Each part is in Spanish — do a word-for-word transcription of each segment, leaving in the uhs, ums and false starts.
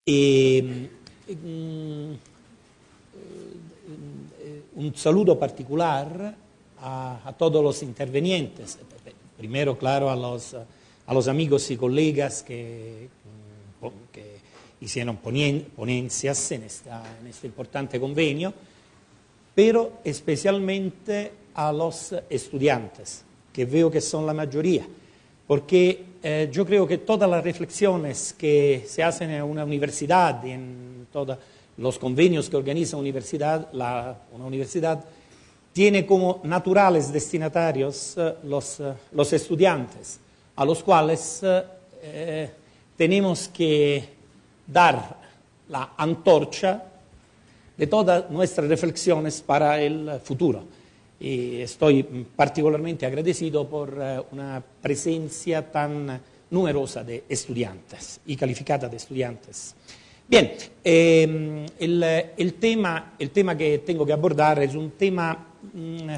Y, um, un saludo particular a, a todos los intervenientes. Primero, claro, a los, a los amigos y colegas que, que hicieron ponencias en, esta, en este importante convenio, pero especialmente a los estudiantes, que veo que son la mayoría, porque eh, yo creo que todas las reflexiones que se hacen en una universidad y en todos los convenios que organiza universidad, la, una universidad, tiene como naturales destinatarios eh, los, eh, los estudiantes, a los cuales eh, tenemos que dar la antorcha de todas nuestras reflexiones para el futuro. Y estoy particularmente agradecido por uh, una presencia tan numerosa de estudiantes y calificada de estudiantes. Bien, eh, el, el, tema, el tema que tengo que abordar es un tema mm,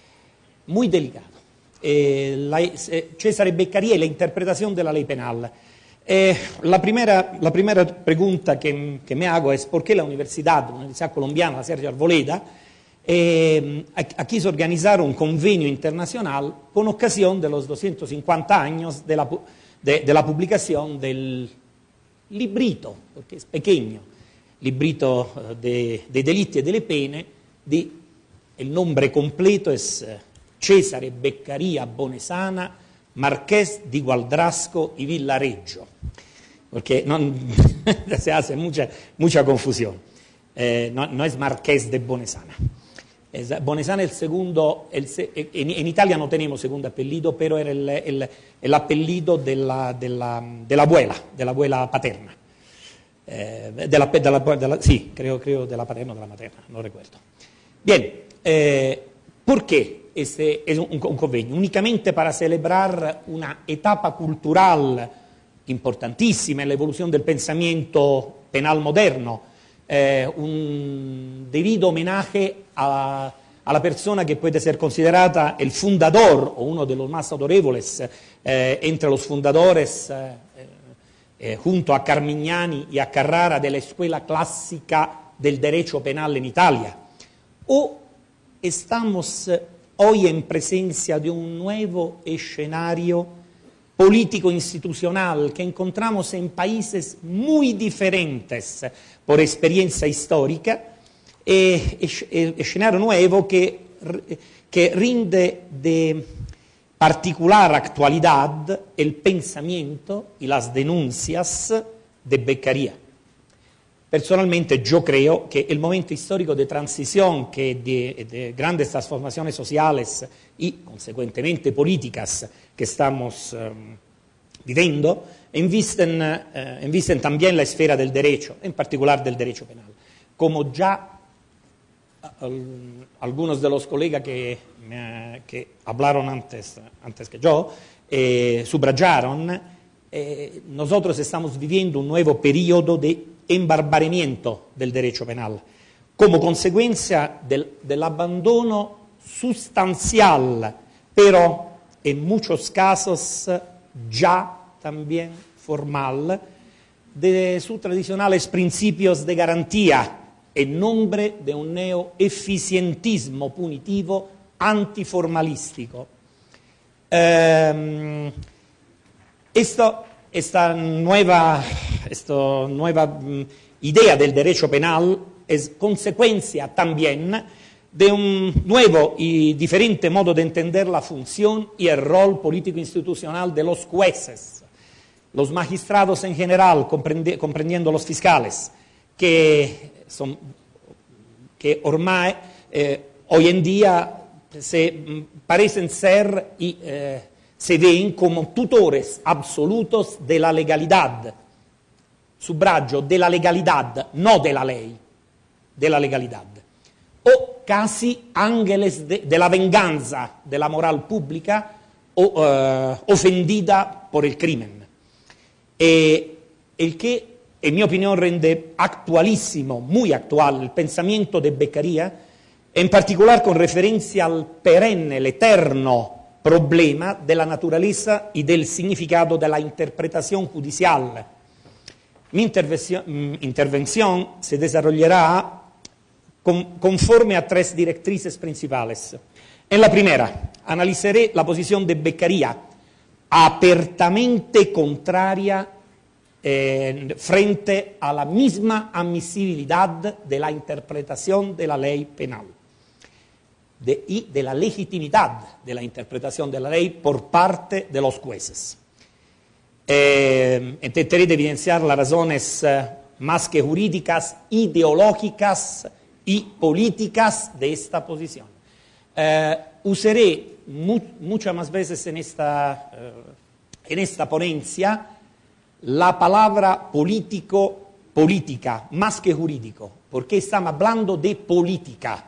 muy delicado. Eh, la, Cesare Beccaria y la interpretación de la ley penal. Eh, la, primera, la primera pregunta que, que me hago es por qué la universidad, la Universidad Colombiana, la Sergio Arboleda, eh, ha, ha quiso organizar un convenio internacional con ocasión de los doscientos cincuenta años de la, de, de la publicación del librito, porque es pequeño, librito de, de delitti e delle pene, de, el nombre completo es Cesare Beccaria Bonesana, Marqués de Gualdrasco y Villareggio, porque no, se hace mucha, mucha confusión. Eh, no, no es Marqués de Bonesana. Es, Bonesana es el segundo, el, en, en Italia no tenemos segundo apellido, pero era el, el, el apellido de la, de, la, de la abuela, de la abuela paterna. Eh, de la, de la, de la, sí, creo, creo de la paterna o de la materna, no recuerdo. Bien, eh, ¿por qué? Este es un, un convenio únicamente para celebrar una etapa cultural importantísima en la evolución del pensamiento penal moderno, eh, un debido homenaje a, a la persona que puede ser considerata el fundador o uno de los más adorevoles eh, entre los fundadores eh, eh, junto a Carmignani y a Carrara de la escuela clásica del derecho penal en Italia. O estamos hoy en presencia de un nuevo escenario político-institucional que encontramos en países muy diferentes por experiencia histórica, e escenario nuevo que, que rinde de particular actualidad el pensamiento y las denuncias de Beccaria. Personalmente yo creo que el momento histórico de transición, que de, de grandes transformaciones sociales y consecuentemente políticas que estamos um, viviendo, invisten, uh, invisten también la esfera del derecho, en particular del derecho penal. Como ya uh, algunos de los colegas que, uh, que hablaron antes, antes que yo eh, subrayaron, eh, nosotros estamos viviendo un nuevo periodo de embarbaramiento del derecho penal, como consecuencia del, del abandono sustancial, pero en muchos casos ya también formal, de sus tradicionales principios de garantía en nombre de un neoeficientismo punitivo antiformalístico. Eh, esto Esta nueva, esta nueva um, idea del derecho penal es consecuencia también de un nuevo y diferente modo de entender la función y el rol político-institucional de los jueces, los magistrados en general, comprendi comprendiendo los fiscales, que, son, que ormai, eh, hoy en día se mm, parecen ser y eh, se ven como tutores absolutos de la legalidad. Subrayo, de la legalidad, no de la ley, de la legalidad. O casi ángeles de, de la venganza de la moral pública o, uh, ofendida por el crimen. E, el que, en mi opinión, rende actualísimo, muy actual, el pensamiento de Beccaria, en particular con referencia al perenne, el eterno problema de la naturaleza y del significado de la interpretación judicial. Mi intervención se desarrollará con, conforme a tres directrices principales. En la primera, analizaré la posición de Beccaria, apertamente contraria eh, frente a la misma admisibilidad de la interpretación de la ley penal de, y de la legitimidad de la interpretación de la ley por parte de los jueces. Eh, intentaré de evidenciar las razones eh, más que jurídicas, ideológicas y políticas de esta posición. Eh, usaré mu muchas más veces en esta, eh, en esta ponencia la palabra político, política, más que jurídico, porque estamos hablando de política.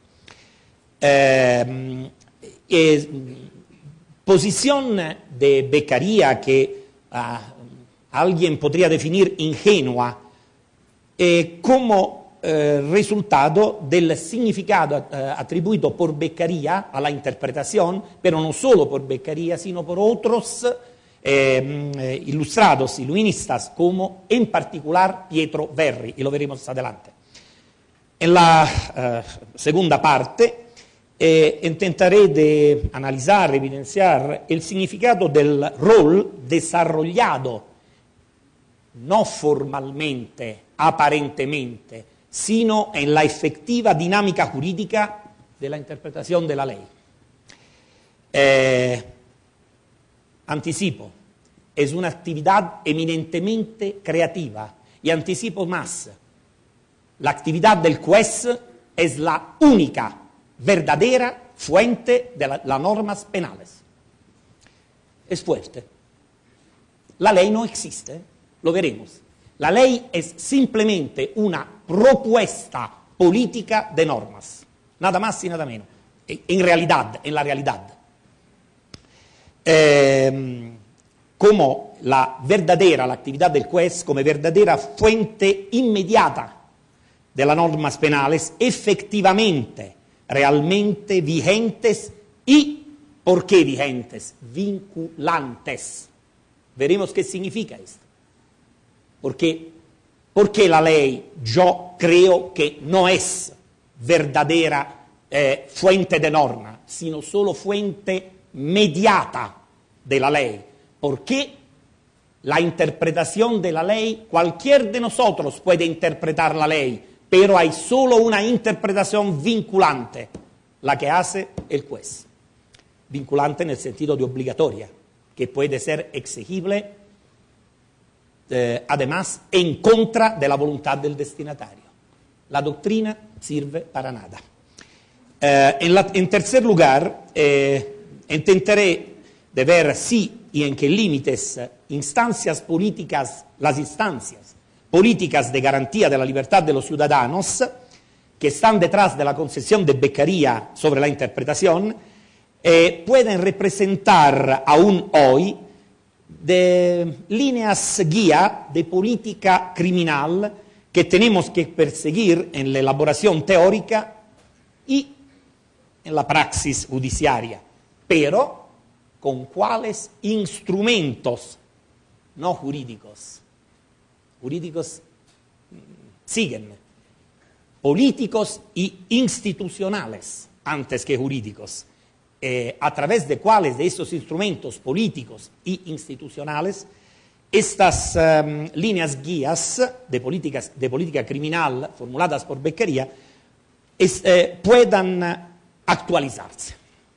Eh, eh, posición de Beccaria que Uh, alguien podría definir ingenua eh, como eh, resultado del significado eh, atribuido por Beccaria a la interpretación, pero no solo por Beccaria, sino por otros eh, eh, ilustrados iluministas, como en particular Pietro Verri, y lo veremos adelante. En la eh, segunda parte Eh, intentaré de analizar, evidenciar el significado del rol desarrollado, no formalmente, aparentemente, sino en la efectiva dinámica jurídica de la interpretación de la ley. Eh, anticipo, es una actividad eminentemente creativa, y anticipo más, la actividad del juez es la única verdadera fuente de las la normas penales. Es fuerte. La ley no existe, lo veremos. La ley es simplemente una propuesta política de normas, nada más y nada menos, en realidad, en la realidad. Eh, como la verdadera, la actividad del juez, como verdadera fuente inmediata de las normas penales, efectivamente, realmente vigentes y, ¿por qué vigentes? Vinculantes. Veremos qué significa esto. Porque, porque la ley, yo creo que no es verdadera eh, fuente de norma, sino solo fuente mediata de la ley. Porque la interpretación de la ley, cualquier de nosotros puede interpretar la ley, pero hay solo una interpretación vinculante, la que hace el juez. Vinculante en el sentido de obligatoria, que puede ser exigible, eh, además, en contra de la voluntad del destinatario. La doctrina sirve para nada. Eh, en, la, en tercer lugar, eh, intentaré de ver si y en qué límites instancias políticas, las instancias políticas de garantía de la libertad de los ciudadanos que están detrás de la concesión de Beccaria sobre la interpretación eh, pueden representar aún hoy de líneas guía de política criminal que tenemos que perseguir en la elaboración teórica y en la praxis judiciaria, pero con cuáles instrumentos, no jurídicos. Jurídicos siguen, políticos y institucionales antes que jurídicos, eh, a través de cuáles de estos instrumentos políticos y institucionales estas um, líneas guías de, políticas, de política criminal formuladas por Beccaria es, eh, puedan actualizarse.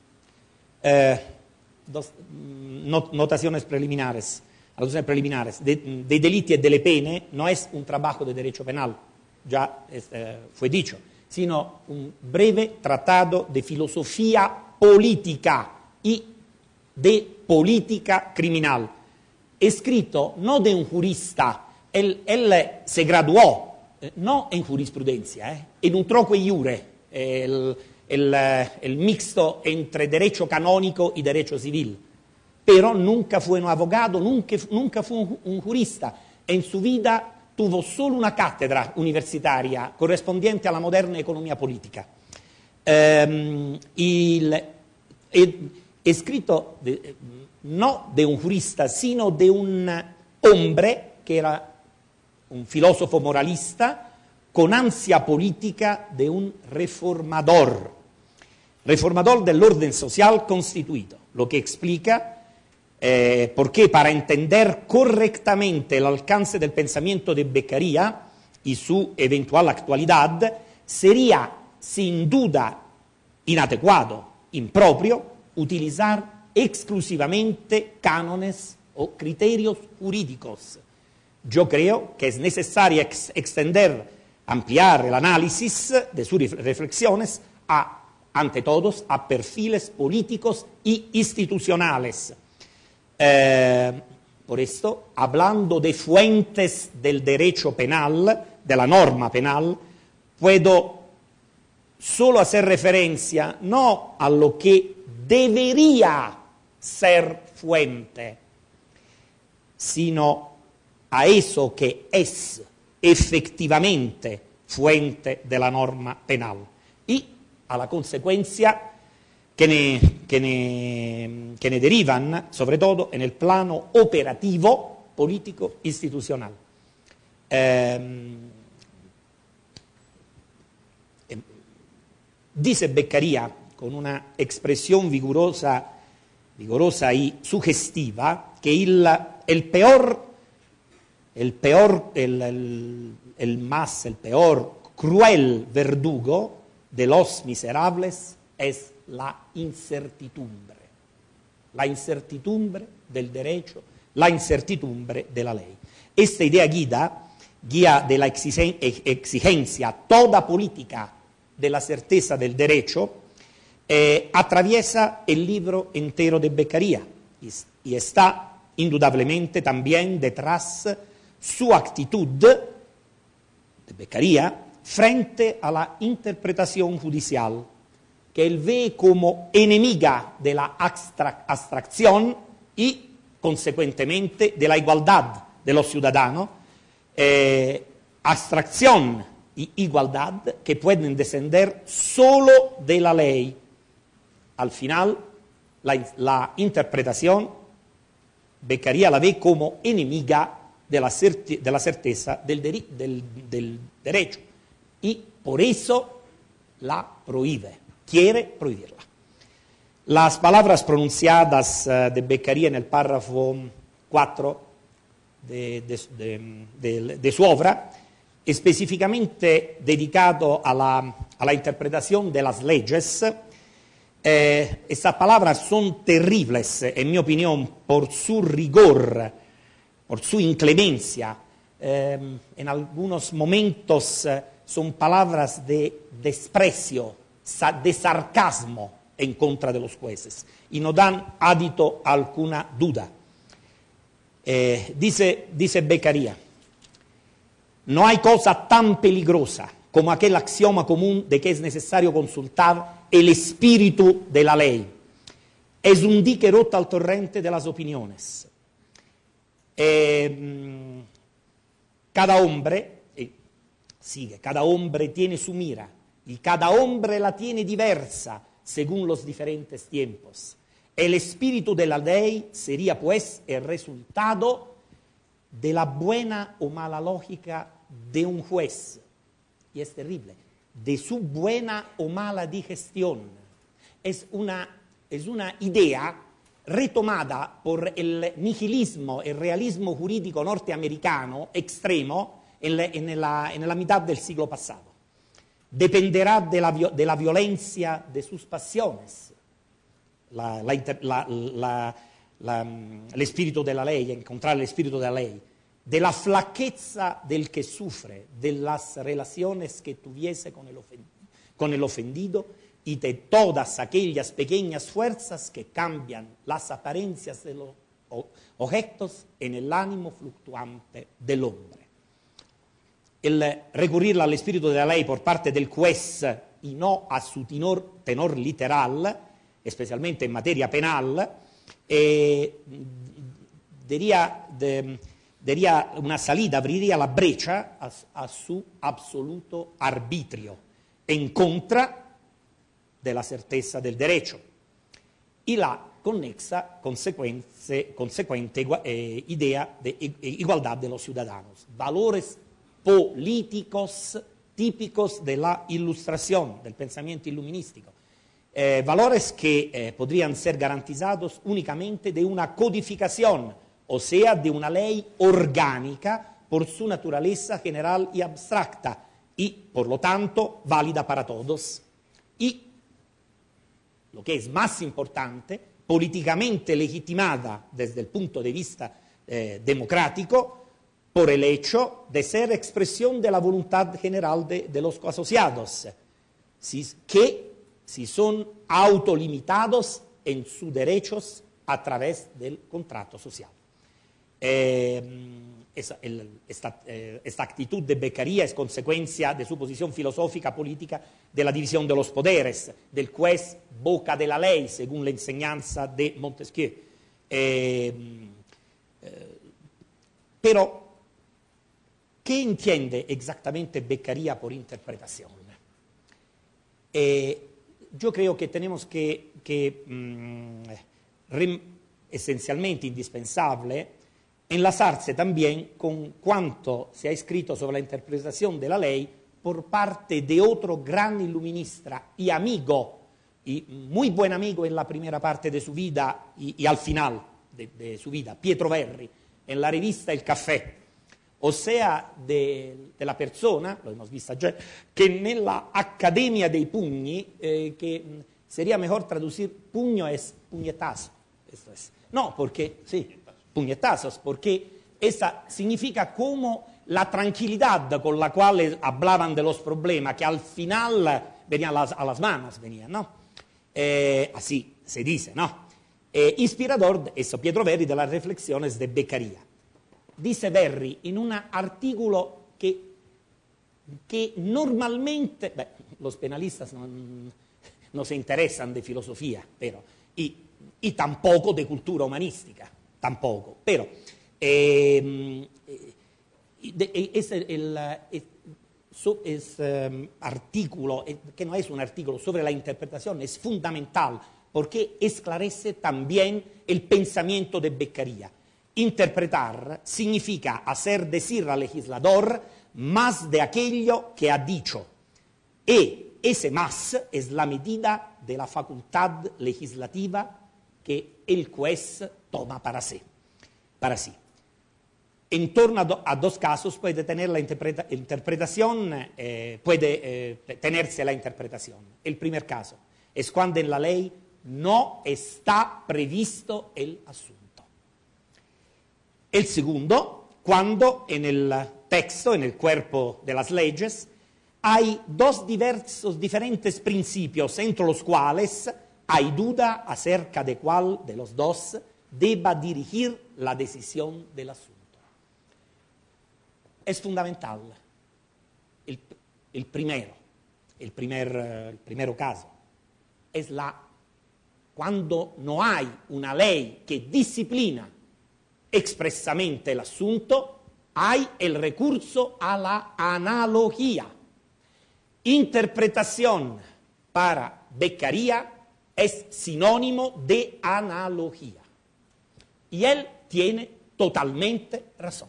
Eh, dos, not, notaciones preliminares. Anotaciones preliminares de, de delitos y de penas no es un trabajo de derecho penal, ya eh, fue dicho, sino un breve tratado de filosofía política y de política criminal, escrito no de un jurista, él, él se graduó, eh, no en jurisprudencia, eh, en un troco y iure, eh, el, el, el mixto entre derecho canónico y derecho civil. Pero nunca fue un abogado, nunca, nunca fue un, un jurista. En su vida tuvo solo una cátedra universitaria correspondiente a la moderna economía política. Eh, el, el, escrito de, no de un jurista, sino de un hombre que era un filósofo moralista con ansia política de un reformador, reformador del orden social constituido, lo que explica eh, por qué para entender correctamente el alcance del pensamiento de Beccaria y su eventual actualidad, sería sin duda inadecuado, impropio, utilizar exclusivamente cánones o criterios jurídicos. Yo creo que es necesario ex extender, ampliar el análisis de sus reflexiones a, ante todos, a perfiles políticos y institucionales. Eh, por esto, hablando de fuentes del derecho penal, de la norma penal, puedo solo hacer referencia no a lo que debería ser fuente, sino a eso que es efectivamente fuente de la norma penal y a la consecuencia que ne, que ne, que ne derivan, sobre todo en el plano operativo, político, institucional. Eh, dice Beccaria, con una expresión vigorosa, vigorosa y sugestiva, que el, el peor, el peor, el, el, el más, el peor cruel verdugo de los miserables es la incertidumbre, la incertidumbre del derecho, la incertidumbre de la ley. Esta idea guía, guía de la exigencia toda política de la certeza del derecho, eh, atraviesa el libro entero de Beccaria y, y está indudablemente también detrás su actitud de Beccaria frente a la interpretación judicial, que él ve como enemiga de la abstrac abstracción y, consecuentemente, de la igualdad de los ciudadanos, eh, abstracción y igualdad que pueden descender solo de la ley. Al final, la, la interpretación, Beccaria la ve como enemiga de la, de la certeza del, del, del derecho y por eso la prohíbe, quiere prohibirla. Las palabras pronunciadas uh, de Beccaria en el párrafo cuatro de, de, de, de, de su obra, específicamente dedicado a la, a la interpretación de las leyes, eh, estas palabras son terribles, en mi opinión, por su rigor, por su inclemencia. Eh, en algunos momentos eh, son palabras de desprecio, de sarcasmo en contra de los jueces y no dan adito a alguna duda. Eh, dice, dice Beccaria: no hay cosa tan peligrosa como aquel axioma común de que es necesario consultar el espíritu de la ley. Es un dique roto al torrente de las opiniones. Eh, cada hombre, eh, sigue, cada hombre tiene su mira y cada hombre la tiene diversa según los diferentes tiempos. El espíritu de la ley sería pues el resultado de la buena o mala lógica de un juez, y es terrible, de su buena o mala digestión. Es una, es una idea retomada por el nihilismo, el realismo jurídico norteamericano extremo en la, en la, en la mitad del siglo pasado. Dependerá de la, de la violencia de sus pasiones, la, la, la, la, la, el espíritu de la ley, encontrar el espíritu de la ley, de la flaqueza del que sufre, de las relaciones que tuviese con el ofendido, con el ofendido y de todas aquellas pequeñas fuerzas que cambian las apariencias de los objetos en el ánimo fluctuante del hombre. El recurrir al espíritu de la ley por parte del juez y no a su tenor, tenor literal, especialmente en materia penal, eh, daría, de, daría una salida, abriría la brecha a, a su absoluto arbitrio en contra de la certeza del derecho. Y la connexa consecuente eh, idea de igualdad de los ciudadanos. Valores políticos típicos de la ilustración, del pensamiento iluminístico. Eh, valores que eh, podrían ser garantizados únicamente de una codificación, o sea, de una ley orgánica por su naturaleza general y abstracta, y, por lo tanto, válida para todos. Y, lo que es más importante, políticamente legitimada desde el punto de vista eh, democrático, por el hecho de ser expresión de la voluntad general de, de los asociados, si, que si son autolimitados en sus derechos a través del contrato social. Eh, esa, el, esta, eh, esta actitud de Beccaria es consecuencia de su posición filosófica política de la división de los poderes, del juez boca de la ley, según la enseñanza de Montesquieu. Eh, eh, pero, ¿qué entiende exactamente Beccaria por interpretación? Eh, yo creo que tenemos que, que mmm, rem, esencialmente indispensable enlazarse también con cuanto se ha escrito sobre la interpretación de la ley por parte de otro gran iluminista y amigo, y muy buen amigo en la primera parte de su vida y, y al final de, de su vida, Pietro Verri, en la revista El Café. O sea, de, de la persona, lo hemos visto già, que nella Accademia dei Pugni, eh, que sería mejor traducir puño es puñetazo. Esto es. No, porque, sí, puñetazos, porque esa significa como la tranquilidad con la cual hablaban de los problemas, que al final venían a las, a las manos, venían, ¿no? Eh, así se dice, ¿no? Eh, inspirador, eso, Pietro Verri, de las reflexiones de Beccaria. Dice Verri in un artículo que, que normalmente, beh, los penalistas no, no se interesan de filosofía, pero, y, y tampoco de cultura humanística, tampoco, pero eh, es el, es, es, um, artículo, que no es un artículo sobre la interpretación, es fundamental porque esclarece también el pensamiento de Beccaria. Interpretar significa hacer decir al legislador más de aquello que ha dicho, y ese más es la medida de la facultad legislativa que el juez toma para sí. Para sí. En torno a, do, a dos casos puede tener la interpreta, interpretación, eh, puede eh, tenerse la interpretación. El primer caso es cuando en la ley no está previsto el asunto. El segundo, cuando en el texto, en el cuerpo de las leyes, hay dos diversos, diferentes principios entre los cuales hay duda acerca de cuál de los dos deba dirigir la decisión del asunto. Es fundamental el, el primero, el primer, el primero caso, es la cuando no hay una ley que disciplina expresamente el asunto, hay el recurso a la analogía. Interpretación para Beccaria es sinónimo de analogía. Y él tiene totalmente razón.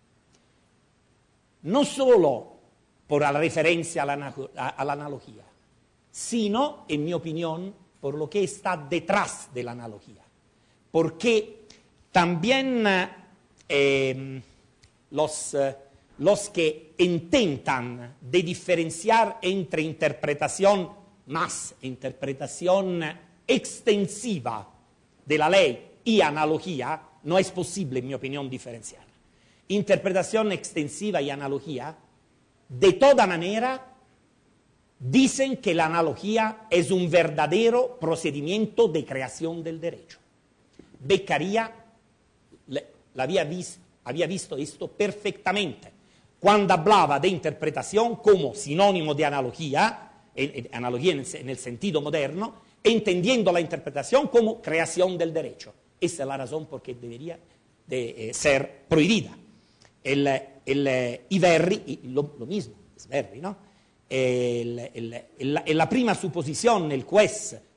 No solo por la referencia a la, a la analogía, sino, en mi opinión, por lo que está detrás de la analogía. Porque también eh, los, eh, los que intentan de diferenciar entre interpretación más interpretación extensiva de la ley y analogía, no es posible, en mi opinión, diferenciar. Interpretación extensiva y analogía, de toda manera, dicen que la analogía es un verdadero procedimiento de creación del derecho. Beccaria había visto, había visto esto perfectamente cuando hablaba de interpretación como sinónimo de analogía, en, en, analogía en el, en el sentido moderno, entendiendo la interpretación como creación del derecho. Esa es la razón por qué debería de, eh, ser prohibida. El, el, y Verri, y lo, lo mismo, es Verri, ¿no? El, el, el, en la prima suposición, el juez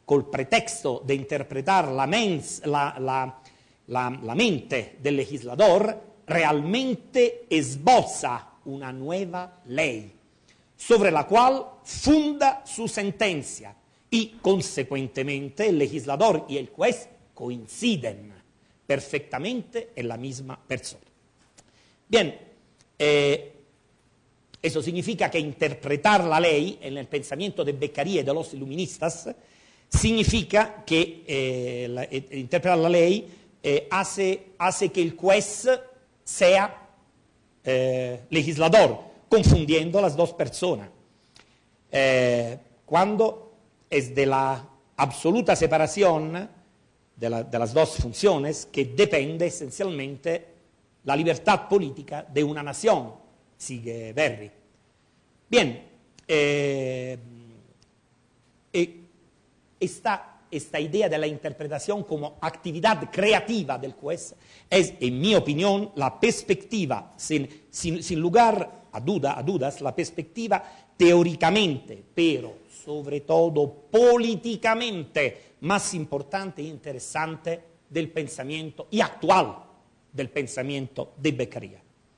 col pretesto de interpretar la, mens, la, la, la, la mente del legislador, realmente esboza una nueva ley, sobre la cual funda su sentencia, y consecuentemente el legislador y el juez coinciden perfectamente en la misma persona. Bien, eh, eso significa que interpretar la ley en el pensamiento de Beccaria y de los iluministas significa que eh, la, eh, interpretar la ley eh, hace, hace que el juez sea eh, legislador, confundiendo las dos personas. Eh, cuando es de la absoluta separación de, la, de las dos funciones que depende esencialmente la libertad política de una nación, sigue Verri. Bien, eh, eh, esta, esta idea de la interpretación como actividad creativa del juez es, en mi opinión, la perspectiva, sin, sin, sin lugar a, duda, a dudas, la perspectiva teóricamente, pero sobre todo políticamente más importante e interesante del pensamiento y actual del pensamiento de Beccaria.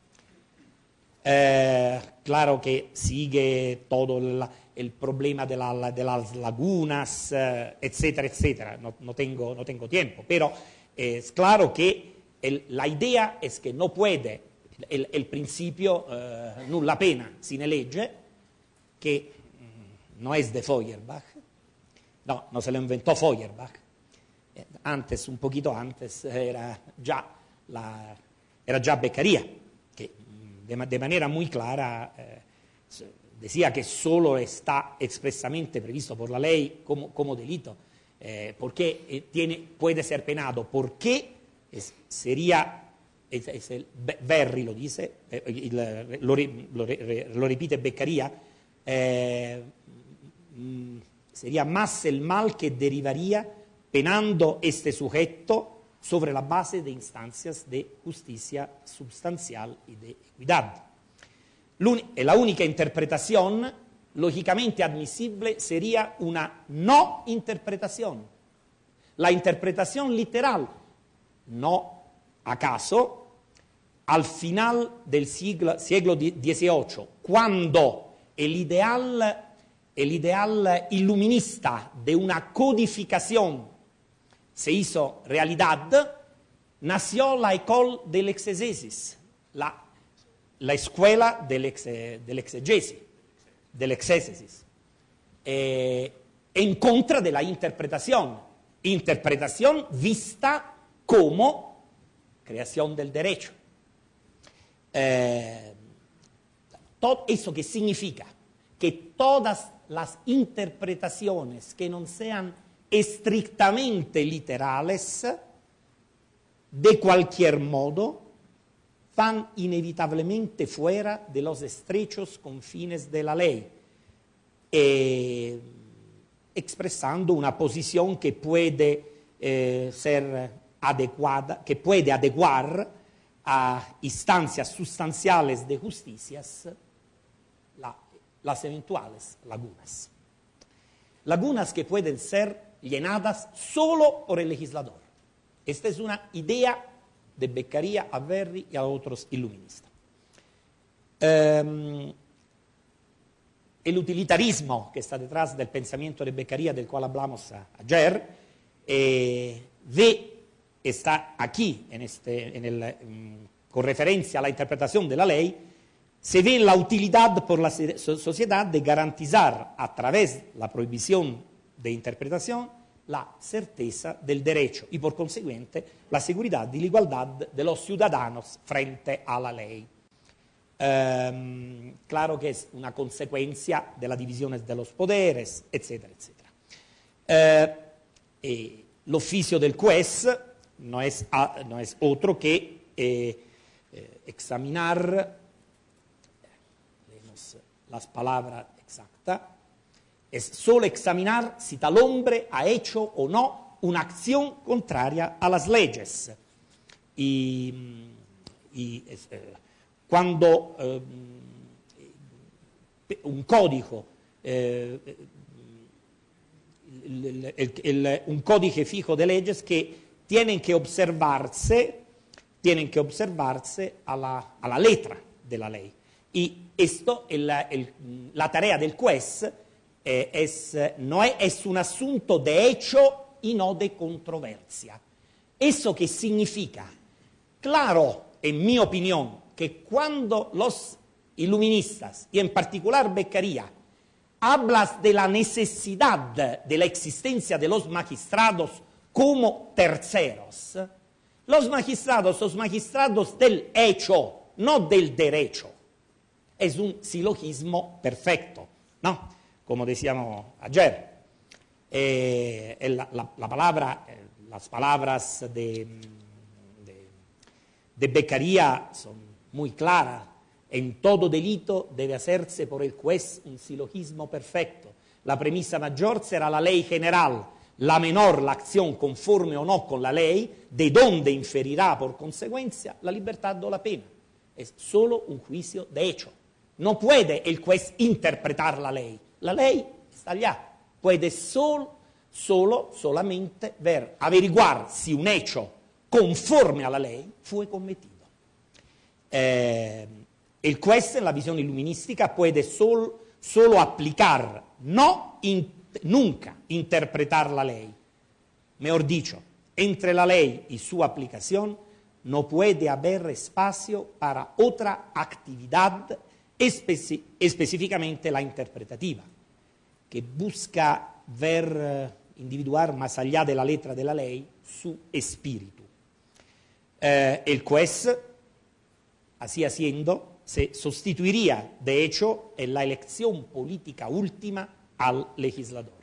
Eh, claro que sigue todo el, el problema de, la, de las lagunas, eh, etcétera, etcétera. No, no, tengo, no tengo tiempo, pero eh, es claro que el, la idea es que no puede, el, el principio eh, nulla pena sine legge, que no es de Feuerbach, no, no se lo inventó Feuerbach, eh, antes, un poquito antes, era ya, la, era ya Beccaria, que de, de manera muy clara eh, decía que solo está expresamente previsto por la ley como, como delito, eh, porque eh, tiene, puede ser penado, porque es, sería, es, es el, Verri lo dice, eh, il, lo, lo, lo repite Beccaria, eh, sería más el mal que derivaría penando este sujeto sobre la base de instancias de justicia substancial y de equidad. La única interpretación lógicamente admisible sería una no interpretación, la interpretación literal. No acaso, al final del siglo, siglo dieciocho, cuando el ideal El ideal iluminista de una codificación se hizo realidad, nació la École de l'exégesis, la, la escuela del, ex, del exegesi, del exégesis, eh, en contra de la interpretación, interpretación vista como creación del derecho. Eh, todo eso que significa que todas las interpretaciones que no sean estrictamente literales, de cualquier modo, van inevitablemente fuera de los estrechos confines de la ley, eh, expresando una posición que puede eh, ser adecuada, que puede adecuar a instancias sustanciales de justicias la las eventuales lagunas. Lagunas que pueden ser llenadas solo por el legislador. Esta es una idea de Beccaria a Verri y a otros iluministas. Um, el utilitarismo que está detrás del pensamiento de Beccaria, del cual hablamos ayer, eh, ve, está aquí, en este, en el, um, con referencia a la interpretación de la ley, se ve la utilidad por la sociedad de garantizar a través de la prohibición de interpretación la certeza del derecho y por consiguiente la seguridad y la igualdad de los ciudadanos frente a la ley. Um, claro que es una consecuencia de la división de los poderes, etcétera, etcétera. Uh, eh, el oficio del juez no es, a, no es otro que eh, eh, examinar las palabras exactas, es solo examinar si tal hombre ha hecho o no una acción contraria a las leyes. Y, y eh, cuando eh, un código, eh, el, el, el, un códice fijo de leyes que tienen que observarse, tienen que observarse a la, a la letra de la ley. Y esto, el, el, la tarea del juez eh, es, no es, es un asunto de hecho y no de controversia. ¿Eso qué significa? Claro, en mi opinión, que cuando los iluministas, y en particular Beccaria, hablas de la necesidad de la existencia de los magistrados como terceros, los magistrados son magistrados del hecho, no del derecho. Es un silogismo perfecto, ¿no? Como decíamos ayer. Eh, la, la, la palabra, eh, las palabras de, de, de Beccaria son muy claras. En todo delito debe hacerse por el juez un silogismo perfecto. La premisa mayor será la ley general, la menor la acción conforme o no con la ley, de donde inferirá por consecuencia la libertad o la pena. Es solo un juicio de hecho. No puede el juez interpretar la ley. La ley está allá. Puede solo, solo, solamente ver, averiguar si un hecho conforme a la ley fue cometido. Eh, el juez, en la visión iluminística, puede solo, solo aplicar, no in, nunca interpretar la ley. Mejor dicho, entre la ley y su aplicación no puede haber espacio para otra actividad, especi específicamente la interpretativa, que busca ver, individuar más allá de la letra de la ley su espíritu. Eh, el juez, así haciendo, se sustituiría, de hecho, en la elección política última al legislador.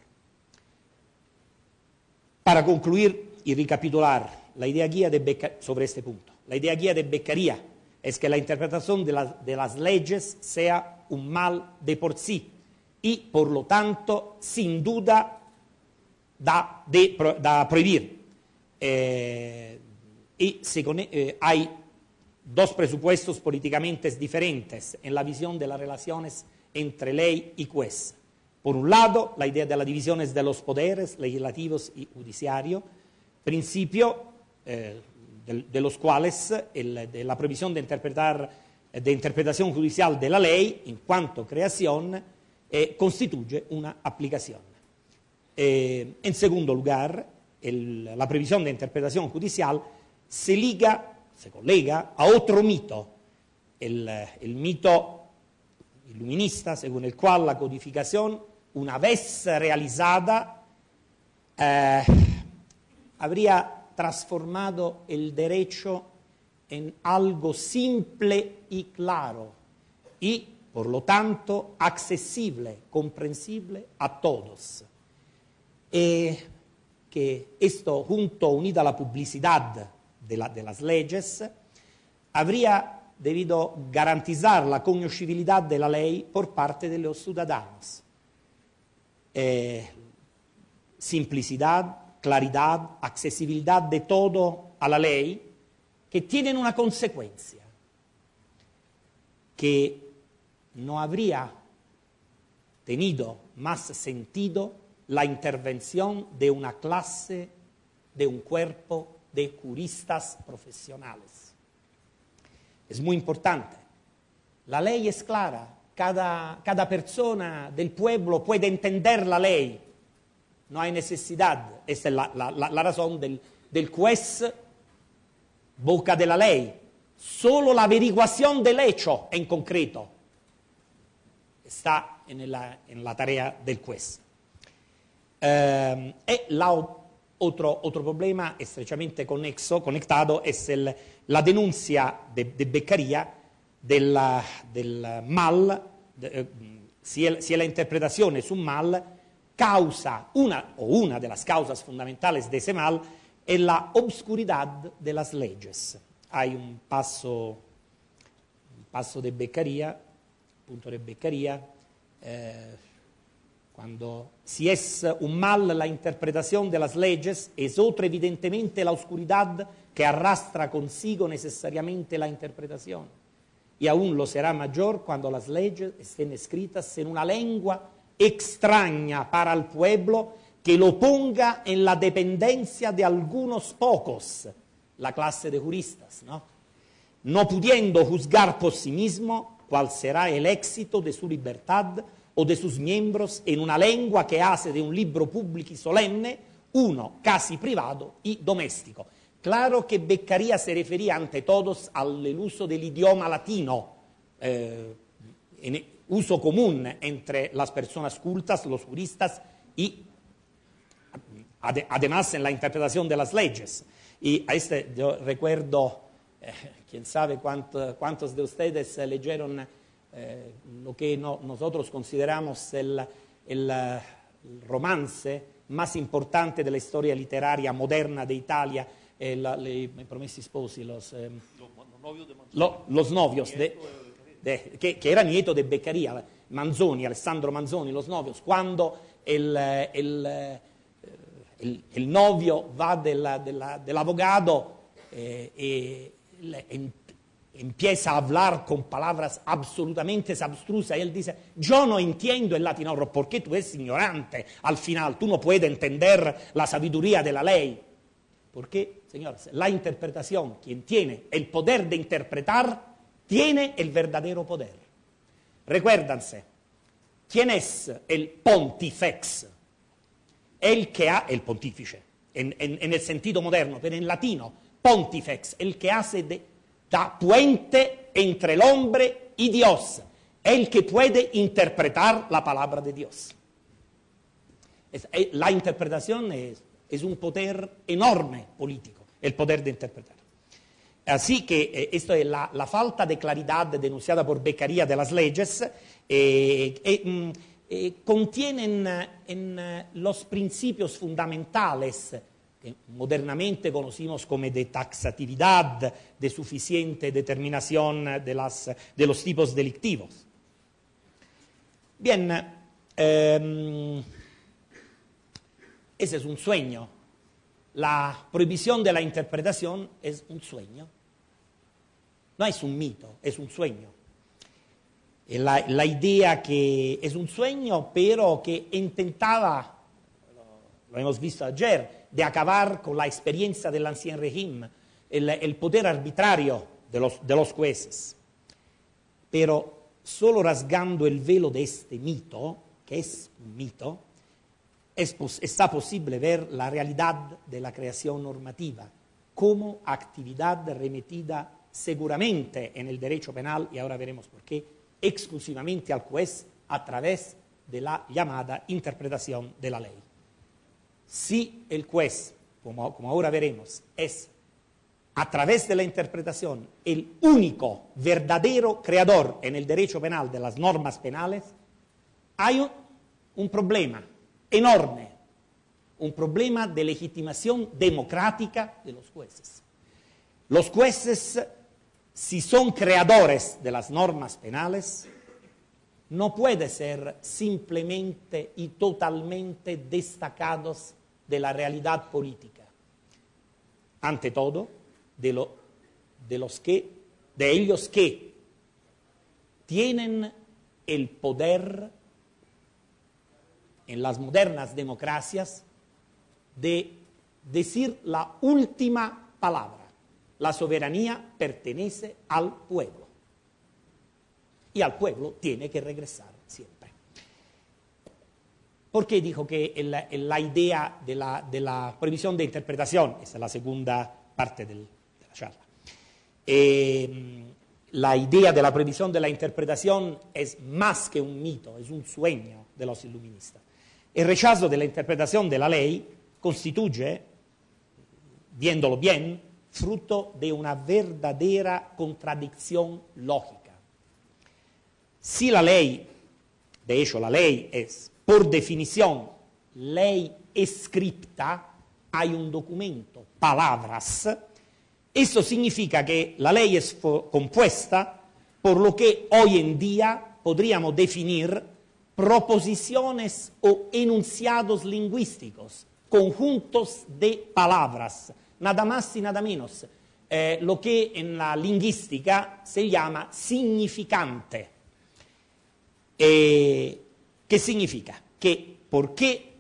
Para concluir y recapitular la idea guía de Beccaria sobre este punto, la idea guía de Beccaria es que la interpretación de, la, de las leyes sea un mal de por sí y, por lo tanto, sin duda, da, de, da prohibir. Eh, y se, eh, hay dos presupuestos políticamente diferentes en la visión de las relaciones entre ley y juez. Por un lado, la idea de las divisiones de los poderes legislativos y judiciarios, principio eh, de, de los cuales el, de la prohibición de, interpretar, de interpretación judicial de la ley, en cuanto creación, eh, constituye una aplicación. Eh, en segundo lugar, el, la prohibición de interpretación judicial se liga se colega a otro mito, el, el mito iluminista, según el cual la codificación, una vez realizada, eh, habría transformado el derecho en algo simple y claro, y, por lo tanto, accesible, comprensible a todos. Eh, que esto, junto, unido a la publicidad De, la, de las leyes, habría debido garantizar la conocibilidad de la ley por parte de los ciudadanos. Eh, simplicidad, claridad, accesibilidad de todo a la ley, que tienen una consecuencia, que no habría tenido más sentido la intervención de una clase, de un cuerpo de juristas profesionales. Es muy importante. La ley es clara. Cada, cada persona del pueblo puede entender la ley. No hay necesidad. Esta es la, la, la razón del, del juez, boca de la ley. Solo la averiguación del hecho en concreto está en la, en la tarea del juez. Eh, e la Otro, otro problema estrechamente conexo, conectado es el, la denuncia de, de Beccaria del, del mal, de, eh, si, el, si la interpretación es un mal, causa, una o una de las causas fundamentales de ese mal es la obscuridad de las leyes. Hay un paso, un paso de Beccaria, punto de Beccaria, eh, cuando si es un mal la interpretación de las leyes, es otra evidentemente la oscuridad que arrastra consigo necesariamente la interpretación. Y aún lo será mayor cuando las leyes estén escritas en una lengua extraña para el pueblo que lo ponga en la dependencia de algunos pocos, la clase de juristas, ¿no? No pudiendo juzgar por sí mismo cuál será el éxito de su libertad o de sus miembros en una lengua que hace de un libro público y solemne uno casi privado y doméstico. Claro que Beccaria se refería ante todos al uso del idioma latino, eh, en uso común entre las personas cultas, los juristas y además en la interpretación de las leyes. Y a este yo recuerdo, eh, quién sabe cuánto, cuántos de ustedes leyeron eh, lo que no, nosotros consideramos el, el, el romance más importante de la historia literaria moderna de Italia, eh, la, le, I Promessi Sposi, los, eh, lo, los novios, de, de, que, que era nieto de Beccaria, Manzoni, Alessandro Manzoni, los novios, cuando el, el, el, el novio va della, della, del abogado eh, y le, en, empieza a hablar con palabras absolutamente abstrusas y él dice, yo no entiendo el latino, porque tú eres ignorante, al final tú no puedes entender la sabiduría de la ley. Porque, señores, la interpretación, quien tiene el poder de interpretar, tiene el verdadero poder. Recuérdense, ¿quién es el pontifex? El que ha, el pontífice, en, en, en el sentido moderno, pero en latino, pontifex, el que hace de, da puente entre el hombre y Dios, el que puede interpretar la palabra de Dios. Es, la interpretación es, es un poder enorme político, el poder de interpretar. Así que eh, esto es la, la falta de claridad denunciada por Beccaria de las leyes, eh, eh, mm, eh, contienen en, en los principios fundamentales que modernamente conocimos como de taxatividad, de suficiente determinación de, las, de los tipos delictivos. Bien, eh, ese es un sueño. La prohibición de la interpretación es un sueño. No es un mito, es un sueño. La, la idea que es un sueño, pero que intentaba, lo hemos visto ayer, de acabar con la experiencia del ancien régimen, el, el poder arbitrario de los, de los jueces. Pero solo rasgando el velo de este mito, que es un mito, es pos está posible ver la realidad de la creación normativa como actividad remetida seguramente en el derecho penal, y ahora veremos por qué, exclusivamente al juez a través de la llamada interpretación de la ley. Si el juez, como, como ahora veremos, es a través de la interpretación el único verdadero creador en el derecho penal de las normas penales, hay un, un problema enorme, un problema de legitimación democrática de los jueces. Los jueces, si son creadores de las normas penales, no pueden ser simplemente y totalmente destacados de la realidad política. Ante todo, de, lo, de, los que, de ellos que tienen el poder en las modernas democracias de decir la última palabra. La soberanía pertenece al pueblo y al pueblo tiene que regresar siempre. ¿Por qué dijo que el, el, la idea de la, de la prohibición de interpretación, esa es la segunda parte del, de la charla, eh, la idea de la prohibición de la interpretación es más que un mito, es un sueño de los iluministas? El rechazo de la interpretación de la ley constituye, viéndolo bien, fruto de una verdadera contradicción lógica. Si la ley, de hecho la ley es, por definición, ley escrita, hay un documento, palabras, eso significa que la ley es compuesta por lo que hoy en día podríamos definir proposiciones o enunciados lingüísticos, conjuntos de palabras, nada más y nada menos, eh, lo que en la lingüística se llama significante. Eh, ¿Qué significa? Que porque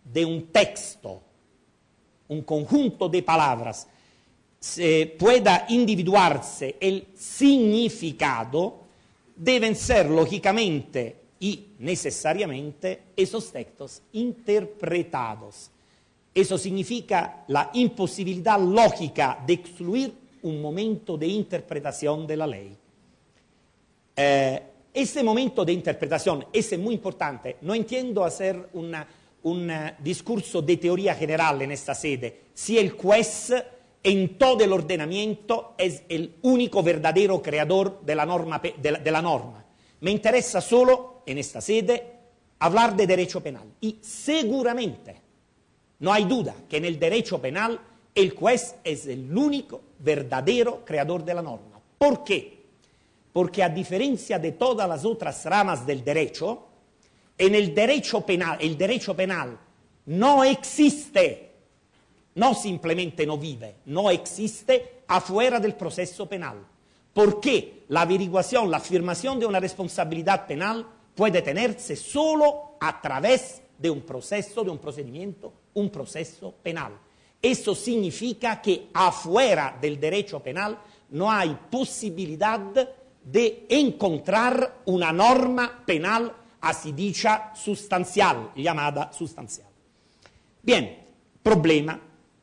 de un texto, un conjunto de palabras, se pueda individuarse el significado, deben ser lógicamente y necesariamente esos textos interpretados. Eso significa la imposibilidad lógica de excluir un momento de interpretación de la ley. Eh, ese momento de interpretación es muy importante. No entiendo hacer una, un discurso de teoría general en esta sede. Si el juez en todo el ordenamiento es el único verdadero creador de la norma, de la, de la norma. Me interesa solo, en esta sede, hablar de derecho penal. Y seguramente, no hay duda que en el derecho penal el juez es el único verdadero creador de la norma. ¿Por qué? Porque a diferencia de todas las otras ramas del derecho, en el derecho penal, el derecho penal no existe, no simplemente no vive, no existe afuera del proceso penal. Porque la averiguación, la afirmación de una responsabilidad penal puede tenerse solo a través de un proceso, de un procedimiento, un proceso penal. Eso significa que afuera del derecho penal no hay posibilidad de encontrar una norma penal, así dicha, sustancial, llamada sustancial. Bien, problema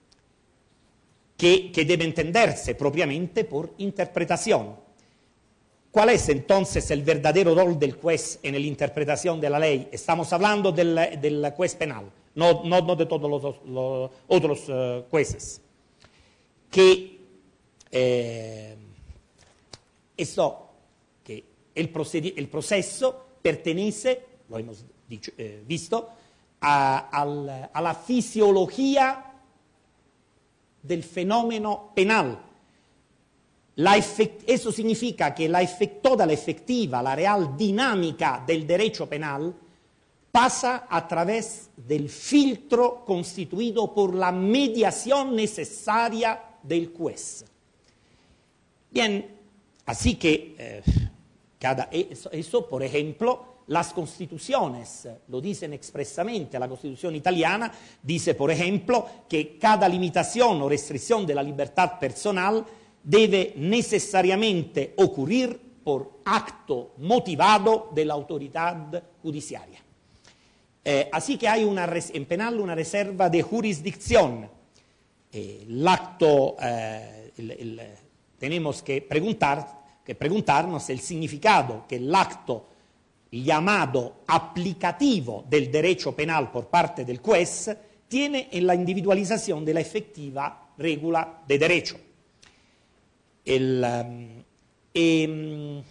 que, que debe entenderse propiamente por interpretación. ¿Cuál es entonces el verdadero rol del juez en la interpretación de la ley? Estamos hablando del, del juez penal, no, no, no de todos los, los otros uh, jueces. Que, eh, esto, que el, el proceso pertenece, lo hemos dicho, eh, visto, a, a, a la fisiología del fenómeno penal. La efect, eso significa que la efect, toda la efectiva, la real dinámica del derecho penal pasa a través del filtro constituido por la mediación necesaria del juez. Bien, así que eh, cada, eso, eso, por ejemplo, las constituciones lo dicen expresamente. La Constitución italiana dice, por ejemplo, que cada limitación o restricción de la libertad personal debe necesariamente ocurrir por acto motivado de la autoridad judiciaria. Eh, así que hay una, en penal una reserva de jurisdicción. Eh, el acto, eh, el, el, tenemos que, preguntar, que preguntarnos el significado que el acto llamado aplicativo del derecho penal por parte del juez tiene en la individualización de la efectiva regla de derecho. El, um, eh, en,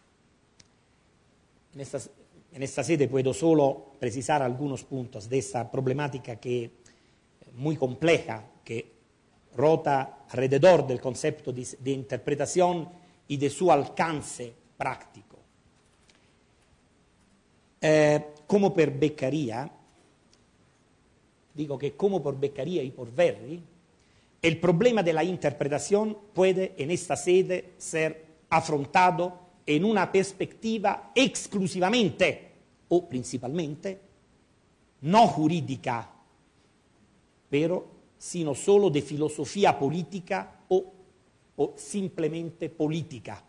esta, en esta sede puedo solo precisar algunos puntos de esta problemática que muy compleja, que rota alrededor del concepto de, de interpretación y de su alcance práctico. Eh, como per Beccaria, digo que como por Beccaria y por Verri, el problema de la interpretación puede en esta sede ser afrontado en una perspectiva exclusivamente o principalmente no jurídica, pero sino solo de filosofía política o, o simplemente política.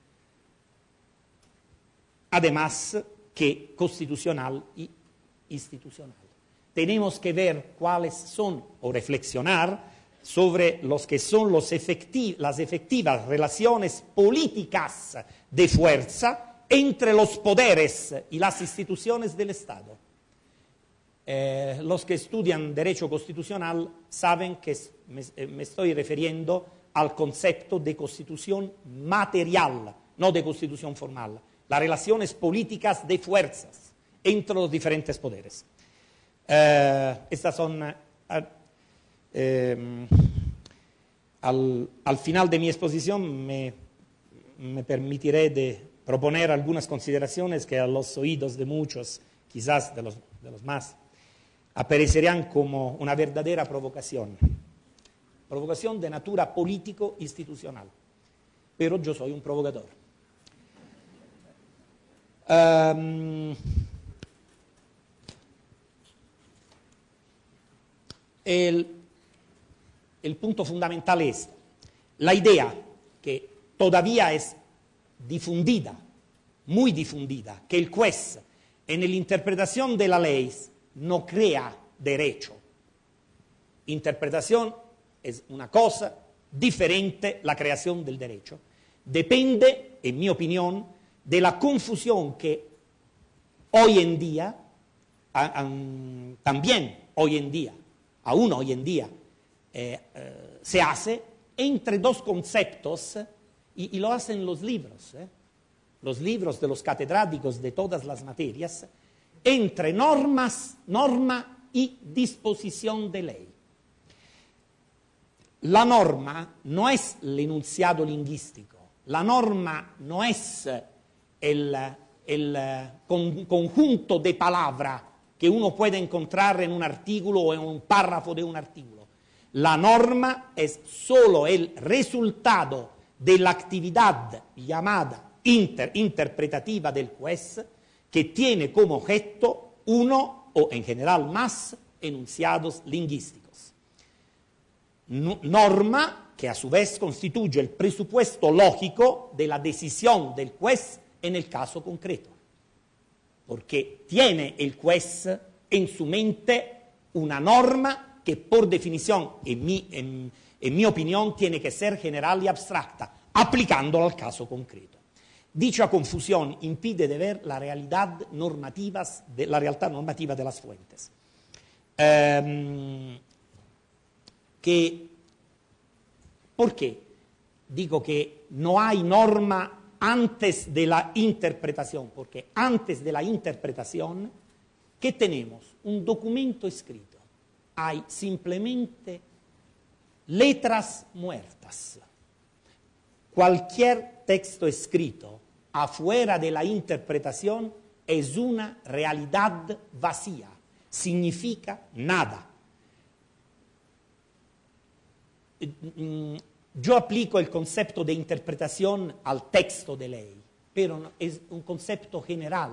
Además que constitucional y institucional. Tenemos que ver cuáles son, o reflexionar sobre los que son los efectiv las efectivas relaciones políticas de fuerza entre los poderes y las instituciones del Estado. Eh, los que estudian derecho constitucional saben que me, eh, me estoy refiriendo al concepto de constitución material, no de constitución formal. Las relaciones políticas de fuerzas entre los diferentes poderes. Eh, estas son, eh, eh, al, al final de mi exposición me, me permitiré de proponer algunas consideraciones que a los oídos de muchos, quizás de los, de los más, aparecerán como una verdadera provocación. Provocación de natura político-institucional. Pero yo soy un provocador. Um, el, el punto fundamental es la idea que todavía es difundida, muy difundida, que el juez en la interpretación de la ley no crea derecho. Interpretación es una cosa diferente, la creación del derecho. Depende, en mi opinión, de la confusión que hoy en día, a, a, también hoy en día, aún hoy en día, eh, eh, se hace entre dos conceptos, y, y lo hacen los libros, eh, los libros de los catedráticos de todas las materias, entre normas, norma y disposición de ley. La norma no es el enunciado lingüístico, la norma no es el, el con, conjunto de palabras que uno puede encontrar en un artículo o en un párrafo de un artículo. La norma es solo el resultado de la actividad llamada inter, interpretativa del juez, que tiene como objeto uno o en general más enunciados lingüísticos. Norma que a su vez constituye el presupuesto lógico de la decisión del juez en el caso concreto, porque tiene el juez en su mente una norma que por definición, en mi, en, en mi opinión, tiene que ser general y abstracta, aplicándola al caso concreto. Dicha confusión impide de ver la realidad normativa de, la realidad normativa de las fuentes. Um, que, ¿Por qué digo que no hay norma antes de la interpretación? Porque antes de la interpretación, ¿qué tenemos? Un documento escrito. Hay simplemente letras muertas. Cualquier texto escrito afuera de la interpretación es una realidad vacía, significa nada. Yo aplico el concepto de interpretación al texto de ley, pero es un concepto general.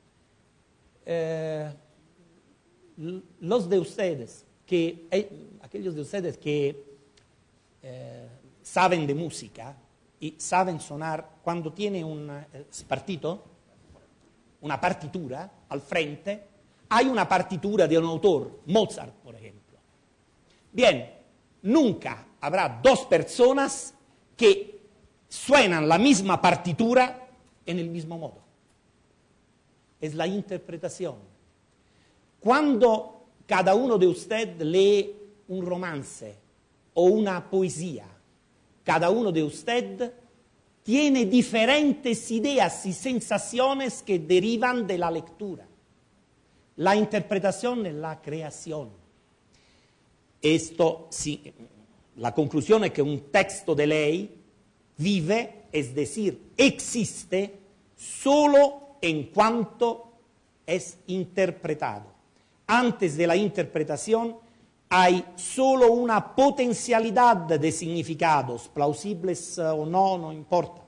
Eh, los de ustedes, que, eh, aquellos de ustedes que eh, saben de música y saben sonar, cuando tiene un eh, partito, una partitura al frente, hay una partitura de un autor, Mozart, por ejemplo. Bien, nunca habrá dos personas que suenan la misma partitura en el mismo modo. Es la interpretación. Cuando cada uno de ustedes lee un romance o una poesía, cada uno de ustedes tiene diferentes ideas y sensaciones que derivan de la lectura. La interpretación es la creación. Esto, sí, la conclusión es que un texto de ley vive, es decir, existe solo en cuanto es interpretado. Antes de la interpretación hay solo una potencialidad de significados, plausibles o no, no importa.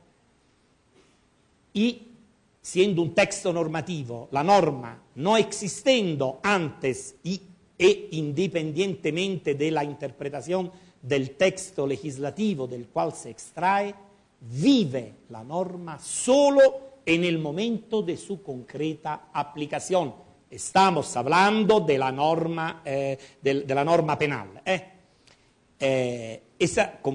Y siendo un texto normativo, la norma no existendo antes y, e independientemente de la interpretación del texto legislativo del cual se extrae, vive la norma solo en el momento de su concreta aplicación. Estamos hablando de la norma, eh, de, de la norma penal. ¿eh? Eh, esa, con,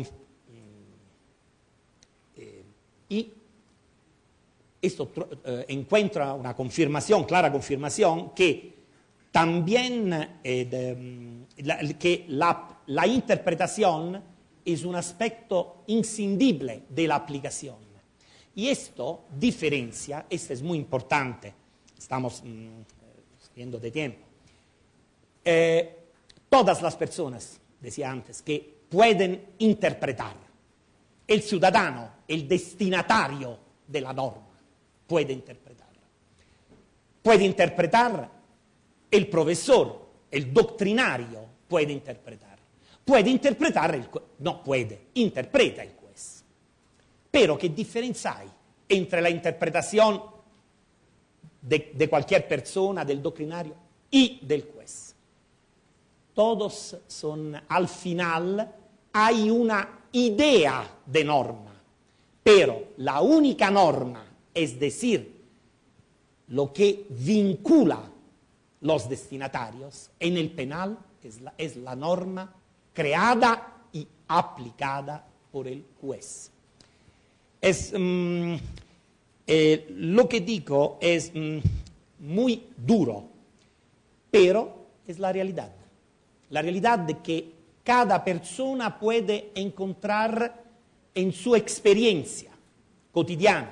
eh, y esto eh, encuentra una confirmación, clara confirmación, que también eh, de, la, que la, la interpretación es un aspecto inscindible de la aplicación. Y esto diferencia, esto es muy importante, estamos mmm, siguiendo de tiempo, eh, todas las personas, decía antes, que pueden interpretar, el ciudadano, el destinatario de la norma, puede interpretar. Puede interpretar el profesor, el doctrinario puede interpretar. Puede interpretar, el, no puede, interpreta el juez. Pero ¿qué diferencia hay entre la interpretación de, de cualquier persona, del doctrinario y del juez? todos son, al final, hay una idea de norma, pero la única norma, es decir, lo que vincula los destinatarios en el penal es la, es la norma creada y aplicada por el juez. Es, um, eh, lo que digo es um, muy duro, pero es la realidad. La realidad de que cada persona puede encontrar en su experiencia cotidiana.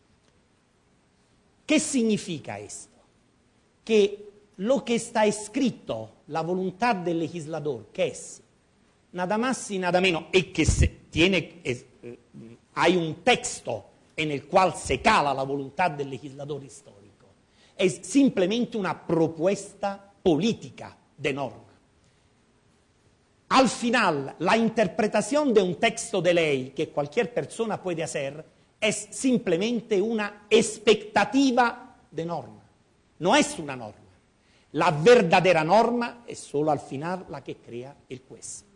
¿Qué significa esto? Que lo que está escrito, la voluntad del legislador, que es nada más y nada menos, y que se tiene, es, eh, hay un texto en el cual se cala la voluntad del legislador histórico, es simplemente una propuesta política de norma. Al final, la interpretación de un texto de ley que cualquier persona puede hacer es simplemente una expectativa de norma, no es una norma. La verdadera norma es solo al final la que crea el juez.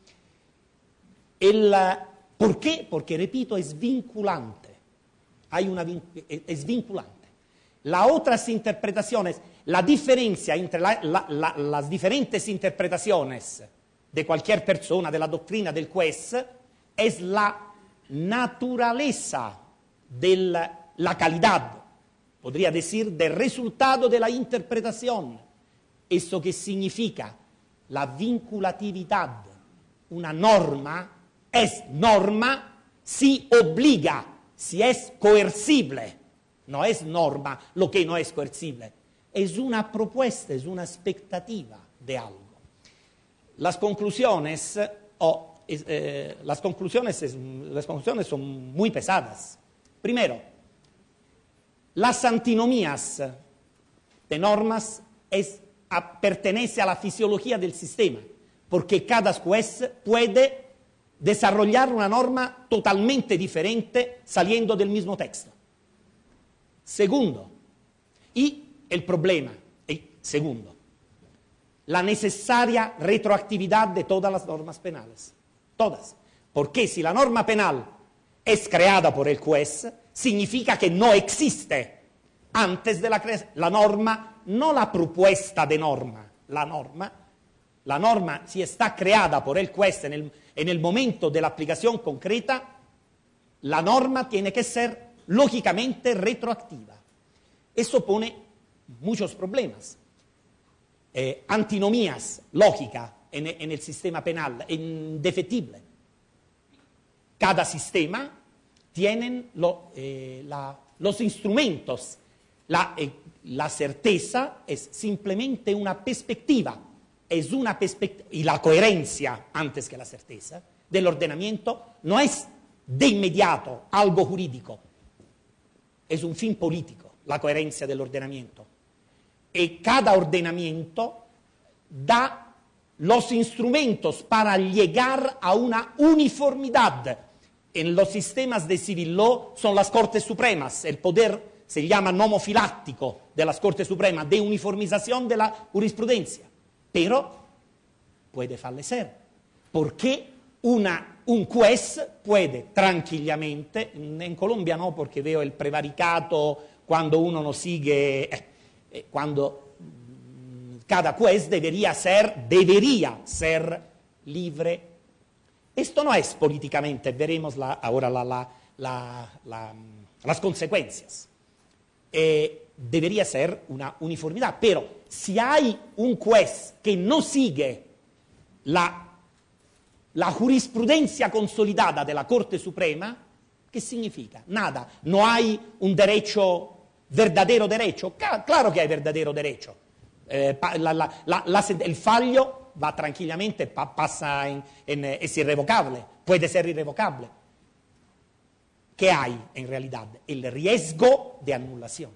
El, ¿Por qué? Porque, repito, es vinculante. Hay una, es vinculante. Las otras interpretaciones, la diferencia entre la, la, la, las diferentes interpretaciones de cualquier persona, de la doctrina del juez, es la naturaleza de la, la calidad, podría decir, del resultado de la interpretación. ¿Eso qué significa? La vinculatividad. Una norma es norma si obliga, si es coercible. No es norma lo que no es coercible. Es una propuesta, es una expectativa de algo. Las conclusiones, oh, eh, las, conclusiones es, las conclusiones son muy pesadas. Primero, las antinomías de normas es, a, pertenece a la fisiología del sistema, porque cada juez puede desarrollar una norma totalmente diferente saliendo del mismo texto. Segundo, y el problema, y segundo, la necesaria retroactividad de todas las normas penales. Todas. Porque si la norma penal es creada por el juez, significa que no existe antes de la creación. La norma, no la propuesta de norma, la norma, la norma si está creada por el juez en el, en el momento de la aplicación concreta, la norma tiene que ser lógicamente retroactiva. Eso pone muchos problemas. Eh, antinomías lógicas en, en el sistema penal, indefectible. Cada sistema tiene lo, eh, la, los instrumentos. La, eh, la certeza es simplemente una perspectiva, es una perspectiva, y la coherencia, antes que la certeza, del ordenamiento no es de inmediato algo jurídico, es un fin político, la coherencia del ordenamiento. Y cada ordenamiento da los instrumentos para llegar a una uniformidad. En los sistemas de civil law son las Cortes Supremas, el poder se llama nomofiláctico de las Cortes Supremas, de uniformización de la jurisprudencia, pero puede fallecer, porque una, un juez puede tranquillamente, en Colombia no, porque veo el prevaricato cuando uno no sigue... Eh, cuando cada juez debería ser, debería ser libre. Esto no es políticamente, veremos la, ahora la, la, la, la, las consecuencias. Eh, debería ser una uniformidad, pero si hay un juez que no sigue la, la jurisprudencia consolidada de la Corte Suprema, ¿qué significa? Nada, no hay un derecho... ¿Verdadero derecho? Claro que hay verdadero derecho. Eh, la, la, la, la, el fallo va tranquillamente, pa, pasa en, en, es irrevocable, puede ser irrevocable. ¿Qué hay en realidad? El riesgo de anulación.